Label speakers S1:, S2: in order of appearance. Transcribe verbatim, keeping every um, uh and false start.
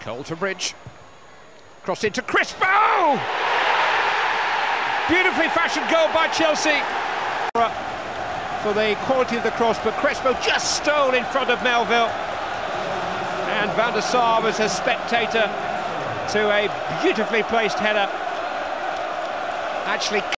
S1: Coulterbridge. Cross into Crespo! Beautifully fashioned goal by Chelsea. For the quality of the cross, but Crespo just stole in front of Melville. And Van der Sar was a spectator to a beautifully placed header. Actually